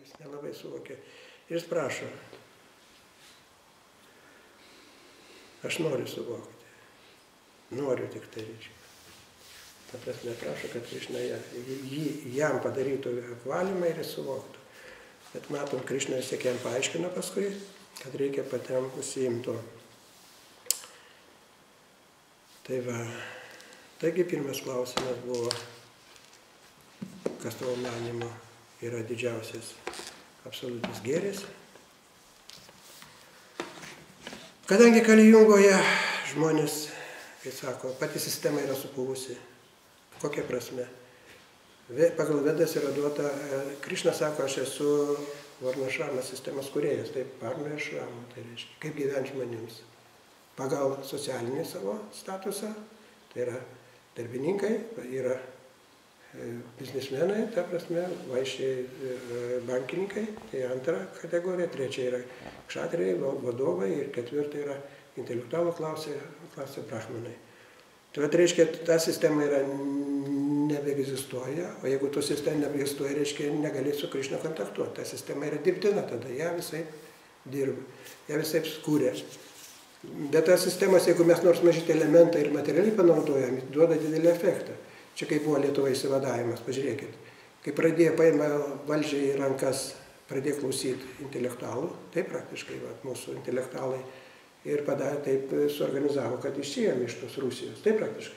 jis nelabai suvokė. Ir jis prašo, aš noriu suvokti, noriu tik tai reiškia. Ta prasme, prašo, kad Krišna jam padarytų apvalymą ir jis suvoktų. Bet matom, Krišna vis tiek jam paaiškino paskui, kad reikia patiem užsiimti. Tai va, taigi pirmas klausimas buvo, kas tavo manymu yra didžiausias absoliutus gėris. Kadangi Kalijungoje žmonės, kaip sako, pati sistema yra supuvusi. Kokia prasme? Pagal Vedas yra duota, Krišna sako, aš esu Varnašrama sistemos kūrėjas, taip, Varnašrama, tai reiškia, kaip gyventi žmonėms. Pagal socialinį savo statusą, tai yra darbininkai, yra biznismenai, ta prasme, vaišiai bankininkai, tai antra kategorija, trečia yra kšatriai, vadovai ir ketvirta yra intelektualų klasė brahmanai. Tai reiškia, ta sistema yra nebeegzistuoja, o jeigu tu sistema nebeegzistuoja, reiškia, negali su Krišna kontaktuoti. Ta sistema yra dirbtina, tada ją visai dirba, ją visai skūrė. Bet tas sistemas, jeigu mes nors mažyti elementą ir materialiai panaudojam, duoda didelį efektą. Čia kaip buvo Lietuvoje įsivadavimas, pažiūrėkit. Kai pradėjo paima valdžią į rankas, pradėjo klausyti intelektualų, tai praktiškai mūsų intelektualai ir padarė taip, suorganizavo, kad išėjom iš tos Rusijos, tai praktiškai.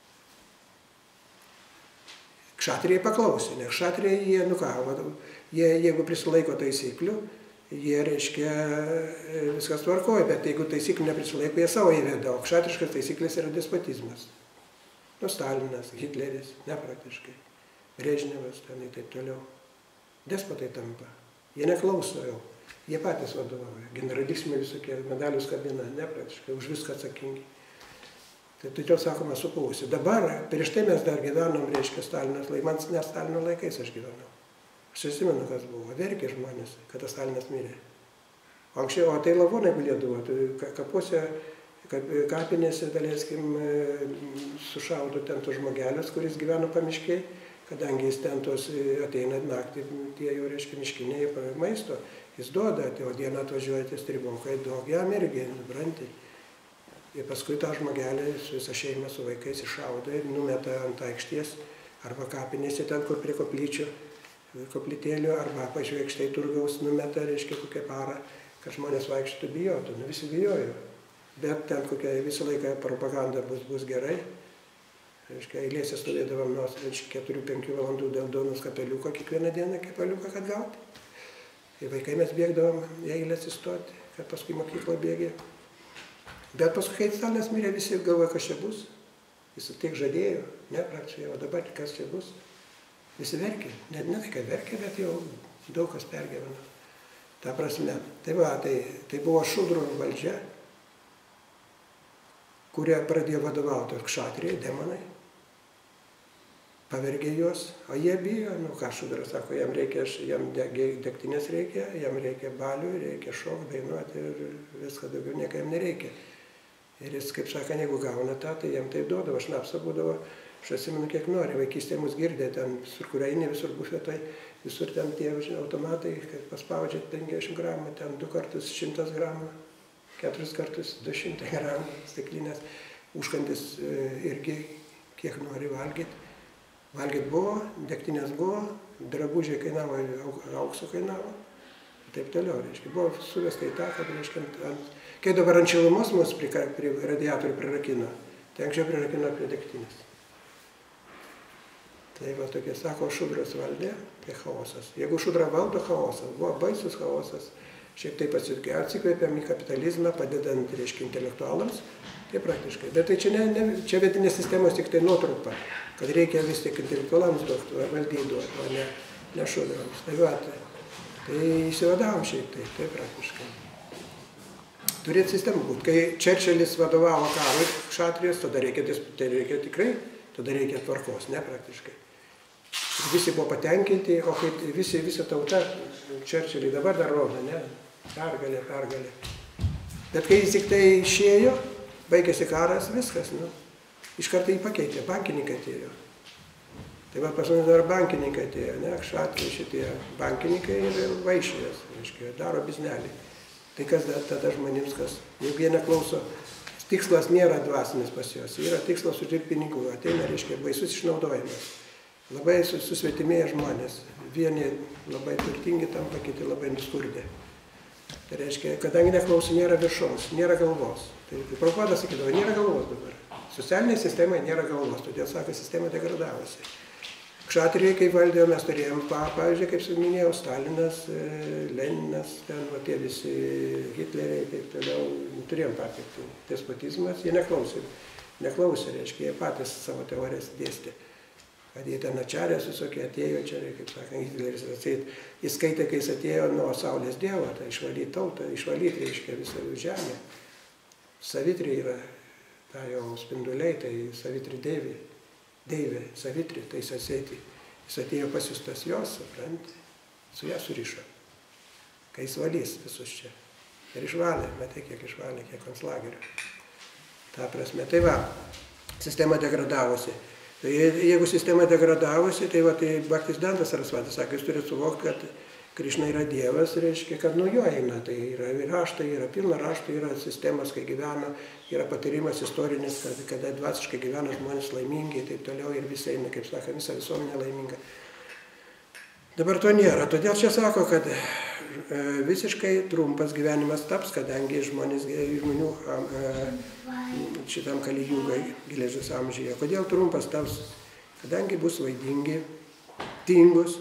Kšatrijai paklausė, nes kšatrijai jie, jeigu prisilaiko taisyklių, jie, reiškia, viskas tvarkoja, bet jeigu taisyklių neprisilaiko, jie savo įveda, o kšatriškas taisyklės yra despotizmas. Stalinas, Hitleris, nepraktiškai, Brežnevas, ten ir taip toliau. Despotai tampa, jie neklauso jau, jie patys vadovauja, generalismai visokie, medalius kabina, nepraktiškai, už viską atsakingi. Tai todėl sakoma supuvusi. Dabar, prieš tai mes dar gyvenom, reiškia, Stalinas, man ne Stalino laikais aš gyvenau. Aš atsimenu, kas buvo, verkė žmonės, kada Stalinas mirė. O anksčiau, o tai lavonai gulėdavo, kapuose, kapinėse, daleiskim, sušaudo ten tos žmogelės, kuris gyveno pamiškiai, kadangi jis ten tos ateina naktį, tie jau, reiškia, miškiniai maisto, jis duoda, o dieną atvažiuoja tie stribokai, duok jam irgi, supranti. Ir paskui tą žmogelį su visą šeimą su vaikais iššaudo ir numeta ant aikšties, arba kapinėse ten, kur prie koplyčių, koplytėlių, arba pažvėkštai turgaus numeta, reiškia, kokią parą, kad žmonės vaikštų bijotų. Nu, visi bijojo. Bet ten kokia visą laiką propaganda bus gerai. Reiškia, eilėse stovėdavom nuo 4-5 valandų dėl duonos kapeliuko, kiekvieną dieną kapeliuką, kad gauti. Ir vaikai mes bėgdavom į eilę atsistoti, kad paskui mokyklą bėgė. Bet paskui, kai Stalinas mirė, visi galvoja, kas čia bus. Jis tiek žadėjo, ne praktiškai, o dabar kas čia bus. Visi verkė, ne tai, kad verkė, bet jau daug kas pergyveno. Ta prasme, tai va, tai buvo šudrų valdžia, kurie pradėjo vadovauti kšatrijai, demonai. Pavergė juos, o jie bijo, nu ką šudras sako, jam degtinės reikia, jam reikia balių, reikia šokti, dainuoti ir viską daugiau nieko jam nereikia. Ir jis, kaip sakant, jeigu gauna tą, tai jam taip duodavo, šnapsą būdavo, aš atsimenu, kiek nori, vaikystėje mus girdė, ten visur, kur eini, visur bufetai, visur ten tie automatai, kad paspaudžia 50 gramų, ten 2 kartus 100 gramų, 4 kartus 200 gramų stiklinės, užkandis irgi kiek nori valgyti. Valgyti buvo, degtinės buvo, drabužiai kainavo, aukso kainavo, ir taip toliau, reiškia. Buvo suvesta į tą, kad, reiškia, kai dabar ant šilumos mus prie radiatorių prirakino, tai anksčiau prirakino prie degtinės. Tai va tokie, sako, šudras valdė, tai chaosas. Jeigu šudra valdo, chaosas, buvo baisus chaosas, šiaip taip atsikvėpėm į kapitalizmą, padedant, reiškia, intelektualams, tai praktiškai. Bet tai čia vedinės sistemos tik tai nuotrupa, kad reikia vis tik intelektualams duoti, valdyti duoti, o ne šudrams. Tai va, tai įsivadavom šiaip tai praktiškai. Turėtų sistema būti. Kai Čerčilis vadovavo karui kšatrijos, tada reikia tikrai, tada reikia tvarkos, ne praktiškai. Visi buvo patenkinti, o kai visa tauta Čerčilį dabar dar rodo, ne, pergalė. Bet kai jis tik tai išėjo, baigėsi karas, viskas, nu, iš karto jį pakeitė, bankininkai atėjo. Tai va pas mus dar bankininkai atėjo, ne, kšatriai šitie bankininkai ir vaišės, reiškia, daro biznelį. Tai kas tada žmonėms, jeigu jie neklauso, tikslas nėra dvasinis pas juos, yra tikslas uždirbti pinigų, ateina, reiškia, baisus išnaudojimas. Labai susvetimėja žmonės, vieni labai turtingi tampa, kiti labai nuskurdė. Tai reiškia, kadangi neklauso, nėra viršaus, nėra galvos. Tai Prabhupada sakydavo, nėra galvos dabar. Socialinėje sistemoje nėra galvos, todėl sako, sistema degradavosi. Kšatrijai, kai valdė, mes turėjom, pavyzdžiui, kaip minėjau, Stalinas, Leninas, ten va, tie visi Hitleriai, taip toliau, turėjom patirtį. Despotizmas, jie neklausė, reiškia, jie patys savo teorijas dėstė. Kad jie ten ačarės visokie atėjo, čia, kaip sakant, Hitleris atseit, jis skaitė, kai jis atėjo nuo Saulės Dievo, tai išvalyti tautą, išvalyti, reiškia, visą žemę. Savitri yra, ta jau spinduliai, tai Savitri Deivė, Savitri, tai jis atėjo pasiustas jos, supranti, su ją surišo, kai jis valys visus čia. Ir išvalė, matai, kiek išvalė, kiek konclagerių. Ta prasme, tai va, sistema degradavosi. Tai jeigu sistema degradavosi, tai va, tai Bhaktisiddhanta Sarasvati sakė, jūs turite suvokti, kad Krišna yra Dievas, reiškia, kad nuo jo eina, tai yra raštai, yra pilna raštų, yra sistemos, kai gyvena, yra patyrimas istorinis, kada dvasiškai gyvena žmonės laimingi, taip toliau ir visi eina, kaip sakė, visa visuomenė laiminga. Dabar to nėra, todėl čia sako, kad visiškai trumpas gyvenimas taps, kadangi žmonių šitam Kalijūgai geležies amžiuje. Kodėl trumpas taps? Kadangi bus vaidingi, tingus.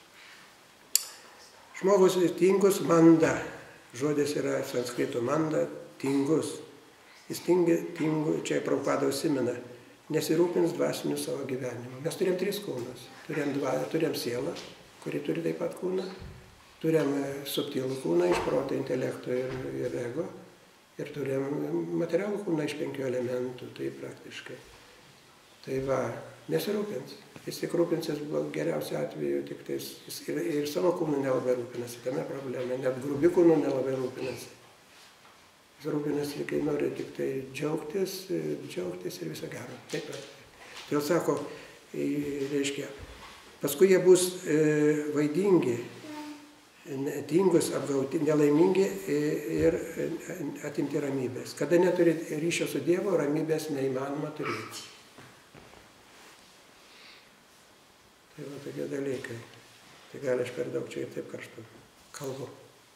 Žmogus tingus manda. Žodis yra sanskrito manda, tingus. Jis tingu, čia Prabhupada užsimena, nesirūpins dvasiniu savo gyvenimu. Mes turėjom 3 kūnus. Turėjom sielą, kuri turi taip pat kūną. Turėjom subtilų kūną iš proto, intelekto ir ego. Ir turėjom materialų kūną iš 5 elementų, tai praktiškai. Tai va, nesirūpins. Jis tik rūpinsis geriausiu atveju, tik tais, jis ir savo kūnų nelabai rūpinasi, tame problema, net grubi kūnų nelabai rūpinasi. Jis rūpinasi, kai nori tik tai džiaugtis ir viso gero. Taip pat. Todėl sako, reiškia, paskui jie bus vaidingi, tingus, apgauti, nelaimingi ir atimti ramybės. Kada neturi ryšio su Dievu, ramybės neįmanoma turėti. Tai va tokie dalykai. Tai gal aš per daug čia ir taip karštu kalbu.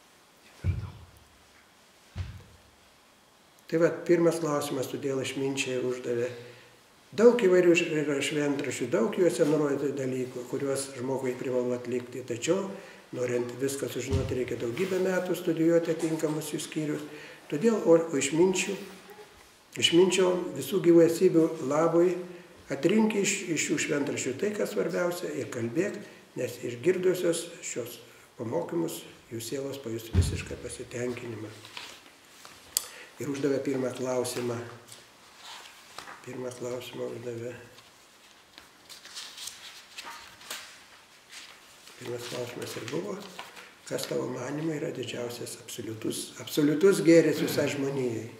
Tai va, pirmas klausimas, todėl išminčiai uždavė. Daug įvairių yra šventraščių, daug juose nurodyti dalykų, kuriuos žmogui privalu atlikti. Tačiau, norint viską sužinoti, reikia daugybę metų studijuoti atinkamus jų skyrius. Todėl išminčio visų gyvų esybių labui atrink iš šių šventraščių tai, kas svarbiausia, ir kalbėk, nes išgirdusios šios pamokymus jų sielos pajus visišką pasitenkinimą. Ir uždavė pirmą klausimą. Pirmą klausimą uždavė. Pirmas klausimas ir buvo, kas tavo manymu yra didžiausias absoliutus gėris visai žmonijai.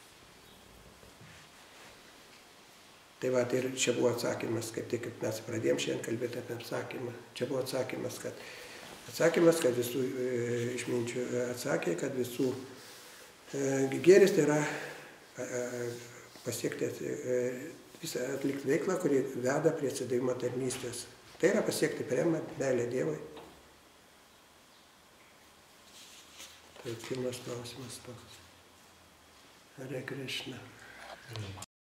Tai va, ir čia buvo atsakymas, kaip tik mes pradėjom šiandien kalbėti apie atsakymą. Čia buvo atsakymas, kad visų išminčių atsakė, kad visų gėris tai yra pasiekti, visą atlikti veiklą, kuri veda prie atsidavimo tarnystės. Tai yra pasiekti premą, meilę Dievui. Tai pirmas klausimas toks. Hare Krishna.